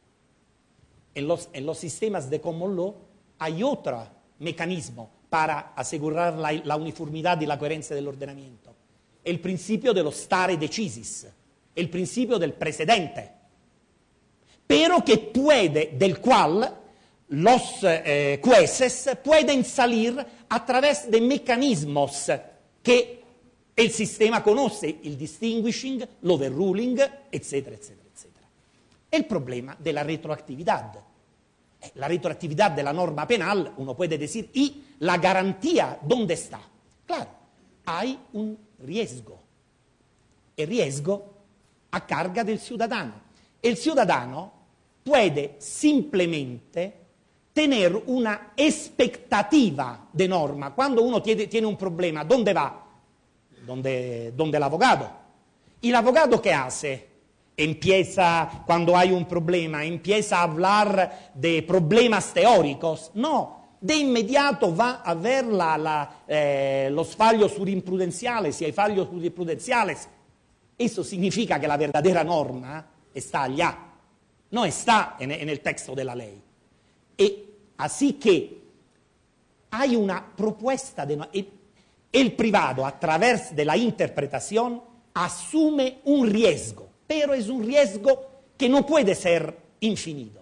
En los, en los sistemas de common law hay otro mecanismo para asegurar la, la uniformidad y la coherencia del ordenamiento. El principio de los stare decisis, el principio del precedente, pero que puede, del cual los eh, jueces pueden salir a través de mecanismos que el sistema conoce, el distinguishing, l'overruling, etcétera, etcétera, etcétera. El problema de la retroactividad. La retroactividad de la norma penal, uno puede decir, y la garantía, ¿dónde está? Claro, hay un riesgo. El riesgo a carga del ciudadano. El ciudadano puede simplemente tener una expectativa de norma. Cuando uno tiene, tiene un problema, ¿dónde va? Donde, donde el abogado. ¿Y el abogado qué hace? Empieza, cuando hay un problema, empieza a hablar de problemas teóricos. No, de inmediato va a ver la, la, eh, los fallos jurisprudenciales, si hay fallos jurisprudenciales. Eso significa que la verdadera norma está allá, no está en, en el texto de la ley. Y así que hay una propuesta de... El, el privado, a través de la interpretación, asume un riesgo, pero es un riesgo que no puede ser infinito.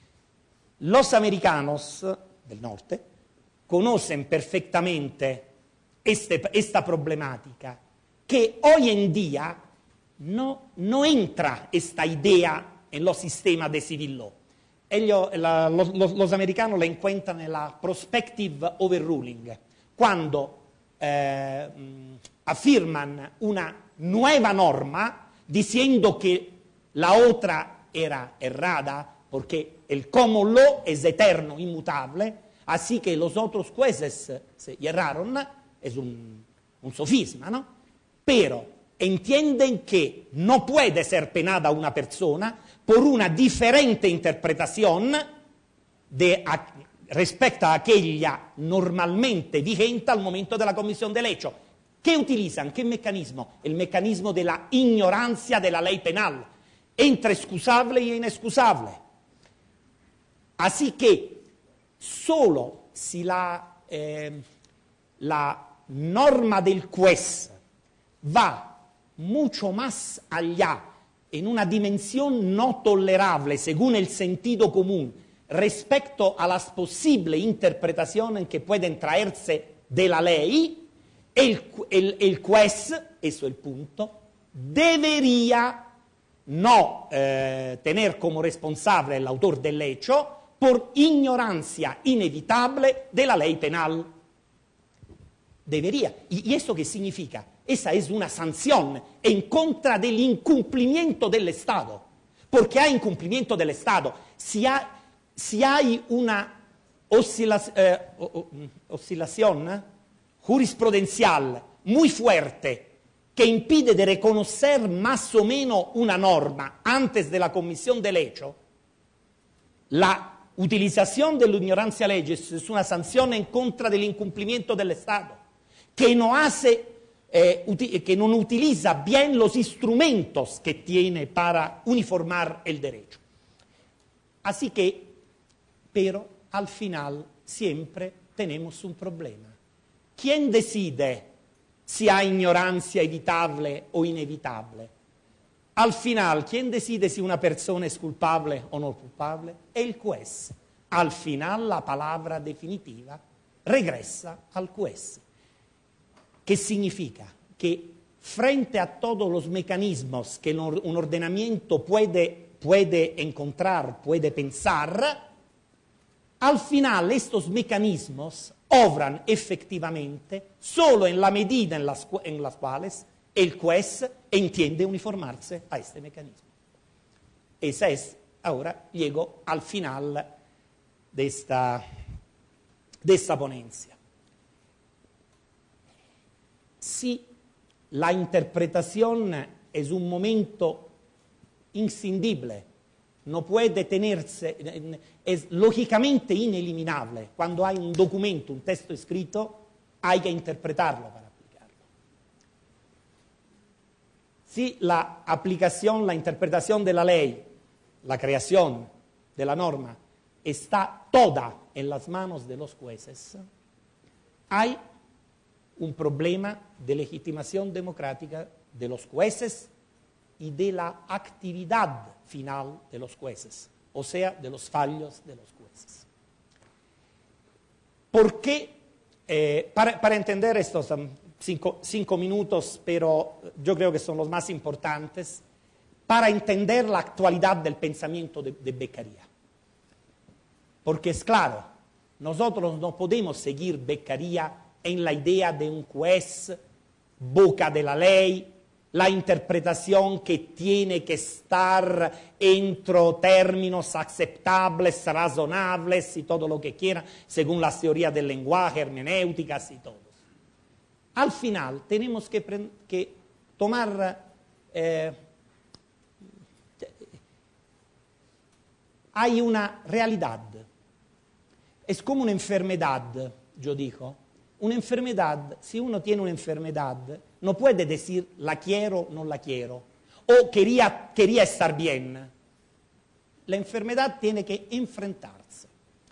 Los americanos del norte conocen perfectamente este, esta problemática, que hoy en día no, no entra esta idea en los sistemas de civil law. Ellos, la, los, los, los americanos la encuentran en la prospective overruling, cuando eh, afirman una nueva norma diciendo que la otra era errada, porque el common law es eterno, inmutable, así que los otros jueces se erraron, es un, un sofisma, ¿no? Pero entienden que no puede ser penada una persona por una diferente interpretación de, a, respecto a aquella normalmente vigente al momento de la comisión del hecho. ¿Qué utilizan? ¿Qué mecanismo? El mecanismo de la ignorancia de la ley penal, entre excusable y inexcusable. Así que solo si la, eh, la norma del juez va mucho más allá, en una dimensión no tolerable según el sentido común, respecto a las posibles interpretaciones que pueden traerse de la ley, el, el, el juez, eso es el punto, debería no eh, tener como responsable el autor del hecho por ignorancia inevitable de la ley penal. Debería. ¿Y, y eso qué significa? Esa es una sanción en contra del incumplimiento del Estado, porque hay incumplimiento del Estado. Si, ha, si hay una oscila, eh, oscilación jurisprudencial muy fuerte que impide de reconocer más o menos una norma antes de la comisión del hecho, la utilización de la ignorancia legis es una sanción en contra del incumplimiento del Estado, que no hace... Eh, que no utiliza bien los instrumentos que tiene para uniformar el derecho. Así que, pero al final siempre tenemos un problema. ¿Quién decide si hay ignorancia evitable o inevitable? Al final, ¿quién decide si una persona es culpable o no culpable? È il juez. Al final la palabra definitiva regresa al juez. ¿Qué significa? Que frente a todos los mecanismos que un ordenamiento puede, puede encontrar, puede pensar, al final estos mecanismos obran efectivamente solo en la medida en las, en las cuales el juez entiende uniformarse a este mecanismo. Esa es, ahora llego al final de esta, de esta ponencia. Si la interpretación es un momento inscindible, no puede tenerse, es lógicamente ineliminable. Cuando hay un documento, un texto escrito, hay que interpretarlo para aplicarlo. Si la aplicación, la interpretación de la ley, la creación de la norma, está toda en las manos de los jueces, hay un problema de legitimación democrática de los jueces y de la actividad final de los jueces, o sea, de los fallos de los jueces. ¿por qué? Eh, para, para entender estos um, cinco, cinco minutos, pero yo creo que son los más importantes, para entender la actualidad del pensamiento de, de Beccaria. Porque es claro, nosotros no podemos seguir Beccaria en la idea de un juez, boca de la ley, la interpretación que tiene que estar entre términos aceptables, razonables y todo lo que quiera, según las teorías del lenguaje, hermenéuticas y todo. Al final tenemos que, que tomar... Eh, hay una realidad. Es como una enfermedad, yo digo. Una enfermedad, si uno tiene una enfermedad, no puede decir la quiero, no la quiero, o quería, quería estar bien. La enfermedad tiene que enfrentarse.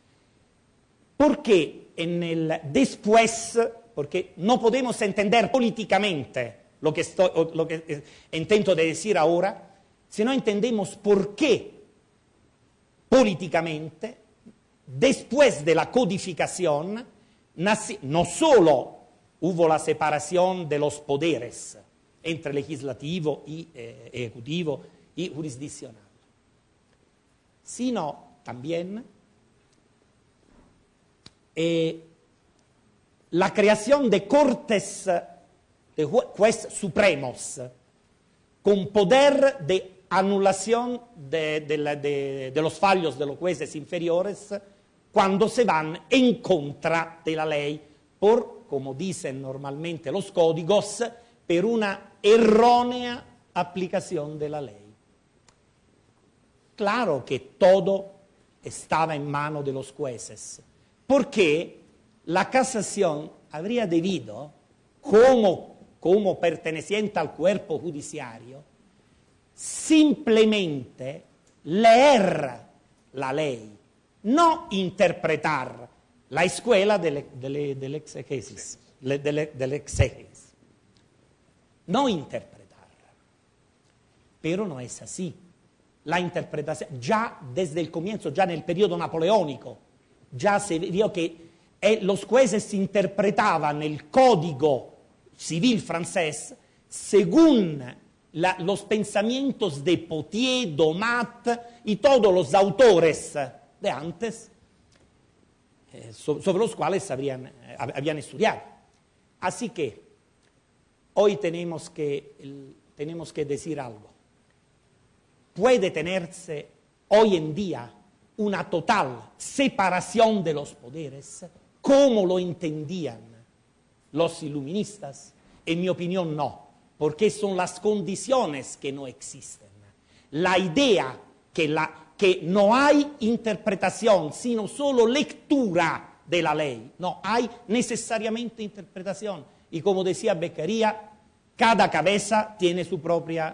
Porque en el después, porque no podemos entender políticamente lo que, estoy, lo que intento de decir ahora, si no entendemos por qué políticamente, después de la codificación, no solo hubo la separación de los poderes entre legislativo y eh, ejecutivo y jurisdiccional, sino también eh, la creación de cortes de jueces supremos con poder de anulación de, de, de, de los fallos de los jueces inferiores cuando se van en contra de la ley, por, como dicen normalmente los códigos, per una errónea aplicación de la ley. Claro que todo estaba en manos de los jueces, porque la casación habría debido, como, como perteneciente al cuerpo judiciario, simplemente leer la ley, no interpretar la escuela dell'exegesis, dell'exegesis, no interpretar. Pero no es así. La interpretación, ya desde el comienzo, ya en el periodo napoleónico, ya se vio que eh, los jueces interpretaban el código civil francés según la, los pensamientos de Potier, Domat y todos los autores de antes, eh, so, sobre los cuales habrían, eh, habían estudiado. Así que hoy tenemos que, el, tenemos que decir algo. Puede tenerse hoy en día una total separación de los poderes, como lo entendían los iluministas. En mi opinión, no, porque son las condiciones que no existen. La idea que la que no hay interpretación, sino solo lectura de la ley. No, hay necesariamente interpretación. Y como decía Beccaria, cada cabeza tiene su propia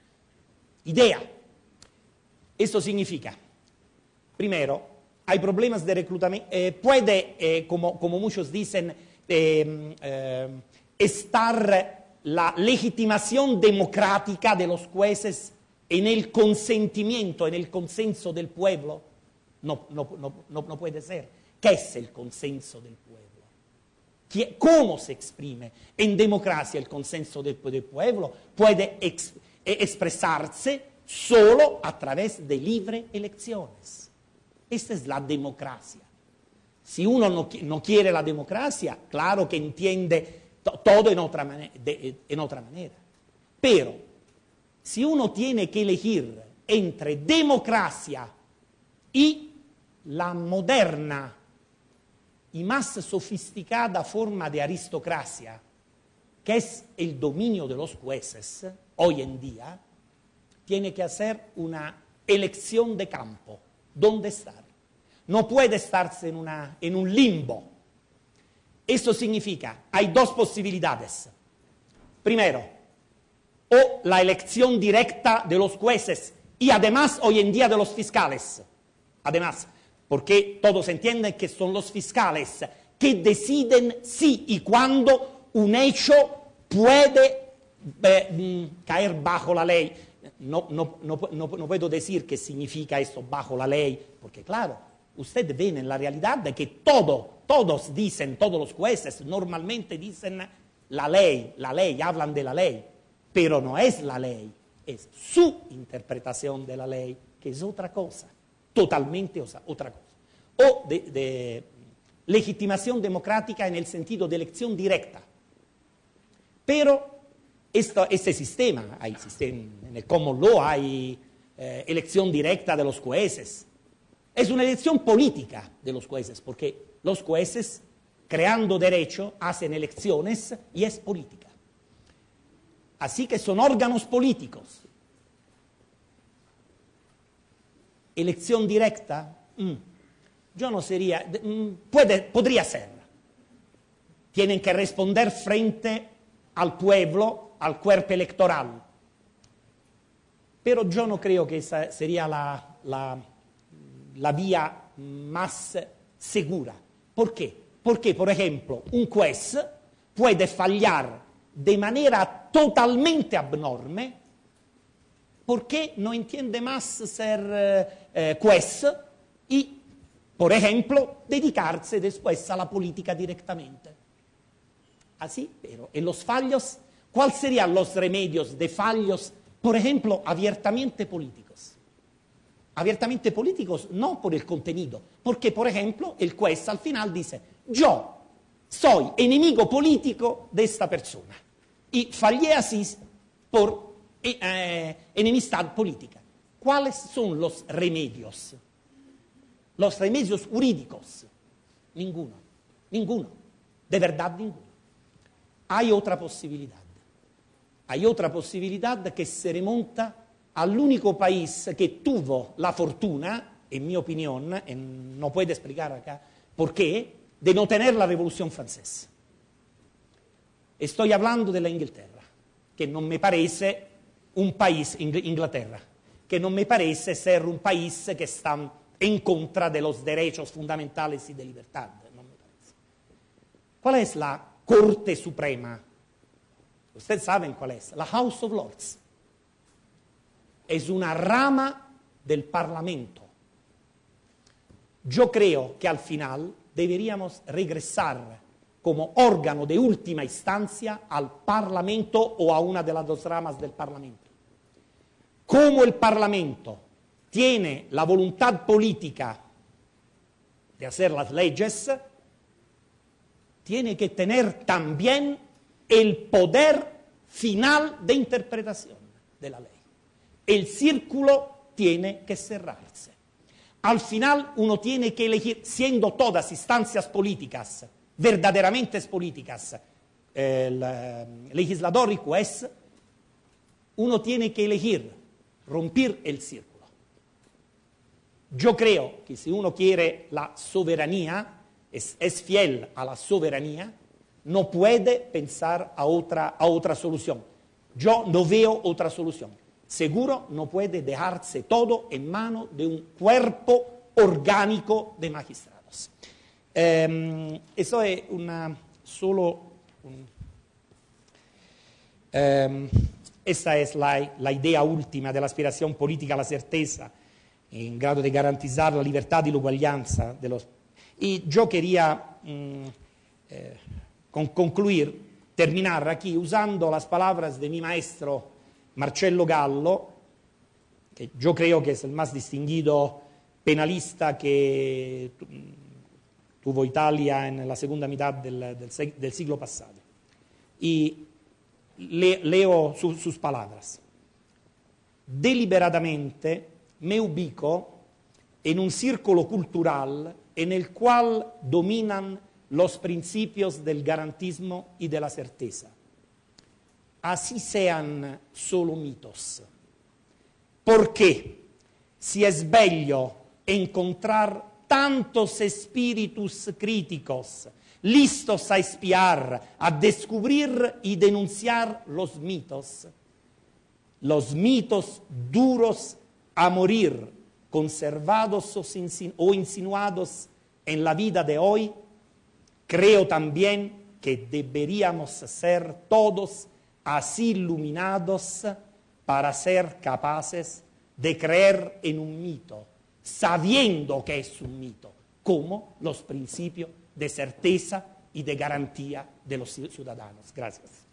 idea. Esto significa, primero, hay problemas de reclutamiento. Eh, puede, eh, como, como muchos dicen, eh, eh, estar la legitimación democrática de los jueces en el consentimiento, en el consenso del pueblo. No, no, no, no, no puede ser. ¿Qué es el consenso del pueblo? ¿Cómo se exprime? En democracia el consenso del, del pueblo puede ex, expresarse solo a través de libres elecciones. Esta es la democracia. Si uno no, no quiere la democracia, claro que entiende to, todo en otra, manera, de, en otra manera. Pero si uno tiene que elegir entre democracia y la moderna y más sofisticada forma de aristocracia, que es el dominio de los jueces, hoy en día, tiene que hacer una elección de campo. ¿Dónde estar? No puede estarse en, una, en un limbo. Eso significa, hay dos posibilidades. Primero, o la elección directa de los jueces y además hoy en día de los fiscales. Además, porque todos entienden que son los fiscales que deciden si y cuándo un hecho puede eh, caer bajo la ley. No, no, no, no, no puedo decir qué significa esto bajo la ley, porque claro, usted ve en la realidad de que todo todos dicen, todos los jueces normalmente dicen la ley, la ley, hablan de la ley, pero no es la ley, es su interpretación de la ley, que es otra cosa, totalmente otra cosa. O de, de legitimación democrática en el sentido de elección directa. Pero esto, este sistema, hay sistema, en el common law hay eh, elección directa de los jueces. Es una elección política de los jueces, porque los jueces, creando derecho, hacen elecciones y es política. Así que son órganos políticos. Elección directa, mm, yo no sería, mm, puede, podría ser. Tienen que responder frente al pueblo, al cuerpo electoral. Pero yo no creo que esa sería la, la, la vía más segura. ¿Por qué? Porque, por ejemplo, un juez puede fallar de manera totalmente abnorme porque no entiende más ser eh, juez y, por ejemplo, dedicarse después a la política directamente. Así, pero en los fallos, ¿cuáles serían los remedios de fallos, por ejemplo, abiertamente políticos? Abiertamente políticos no por el contenido, porque, por ejemplo, el juez al final dice, yo soy enemigo político de esta persona y fallé así por eh, enemistad política. ¿Cuáles son los remedios? Los remedios jurídicos. Ninguno, ninguno, de verdad ninguno. Hay otra posibilidad. Hay otra posibilidad que se remonta al único país que tuvo la fortuna, en mi opinión, y no puede explicar acá por qué, de no tener la Revolución Francesa. Estoy hablando de la Inglaterra, que no me parece un país, Inglaterra, que no me parece ser un país que está en contra de los derechos fundamentales y de libertad. No me parece. ¿Cuál es la Corte Suprema? Ustedes saben cuál es, la House of Lords. Es una rama del Parlamento. Yo creo que al final deberíamos regresar como órgano de última instancia al Parlamento o a una de las dos ramas del Parlamento. Como el Parlamento tiene la voluntad política de hacer las leyes, tiene que tener también el poder final de interpretación de la ley. El círculo tiene que cerrarse. Al final uno tiene que elegir, siendo todas instancias políticas, verdaderamente políticas, el eh, legislador y juez, uno tiene que elegir romper el círculo. Yo creo que si uno quiere la soberanía, es, es fiel a la soberanía, no puede pensar a otra, a otra solución. Yo no veo otra solución. Seguro no puede dejarse todo en manos de un cuerpo orgánico de magistrados. Eh, eso es una, solo... Un, eh, esa es la, la idea última de la aspiración política a la certeza, en grado de garantizar la libertad y la igualdad de los... Y yo quería mm, eh, con, concluir, terminar aquí usando las palabras de mi maestro Marcello Gallo, que yo creo que es el más distinguido penalista que tuvo Italia en la segunda mitad del, del, del siglo pasado. Y le, leo su, sus palabras. Deliberadamente me ubico en un círculo cultural en el cual dominan los principios del garantismo y de la certeza. Así sean solo mitos. Porque si es bello encontrar tantos espíritus críticos listos a espiar, a descubrir y denunciar los mitos, los mitos duros a morir, conservados o insinuados en la vida de hoy, creo también que deberíamos ser todos así iluminados para ser capaces de creer en un mito, sabiendo que es un mito, como los principios de certeza y de garantía de los ciudadanos. Gracias.